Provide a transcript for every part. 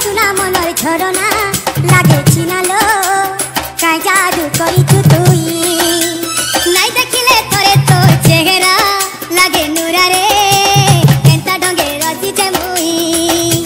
सुना मनर झरना लागे चिनालो काई जादू करिछु तुई नाई देखिले तोरे तो चेहरा लागे नुरा रे एंता ढंगे रचिछे मुई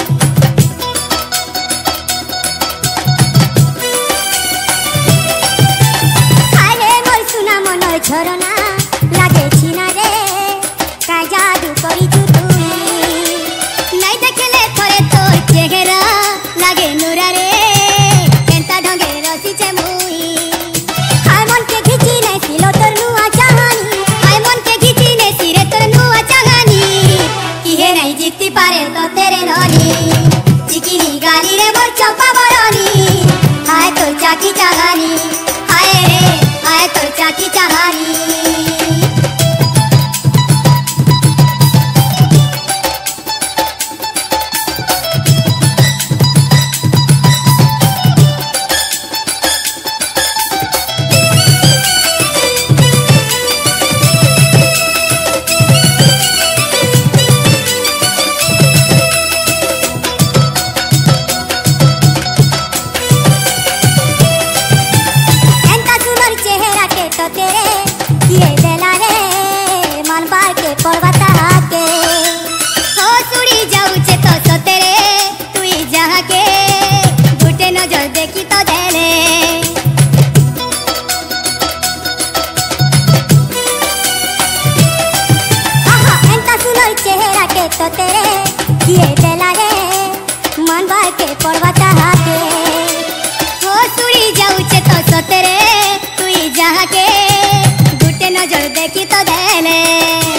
हाय मोर सुना मनर झरना लागे चिना रे काई जादू करिछु तुई नाई देखिले तोरे तो चेहरा लागे नुरा रे एंता ढंगे रचिछे मुई हाय मन के घिची ने सिलो तोर नुआ चाहानी हाय मन के घिची ने सिरे तोर नुआ चाहानी किहे नहीं जीती पारे तो तेरे ननी चिकिनी गाली रे मोर चंपा बरनी हाय तोर चाकी चाहानी हाय रे हाय तोर चाकी चाहानी तो तेरे किए देला रे मन बार के पड़वा चाहते हो सुड़ी जाऊचे तो सतेरे तुई जहाँ के गुटे नजर देखी तो देले।